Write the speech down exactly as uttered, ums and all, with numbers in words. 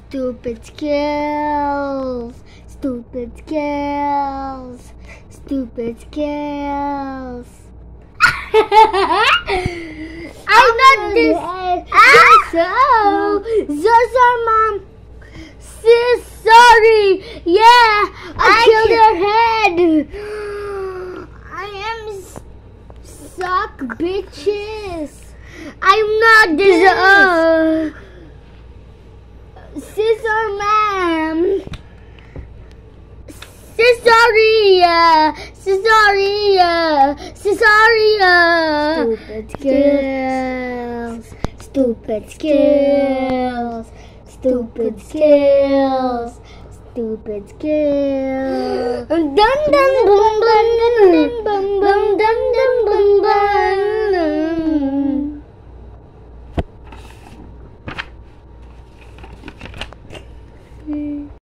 Stupid skills, stupid skills, stupid skills. I'm not this. So, so sorry, Mom. Sis, sorry. Yeah, I, I killed her head. I am suck bitches. I'm not this. Uh, sis or ma'am. Cesaria, Cesaria, Cesaria. Stupid skills, stupid skills, stupid skills, stupid skills. Dum dum dum dum dum dum dum dum dum dum.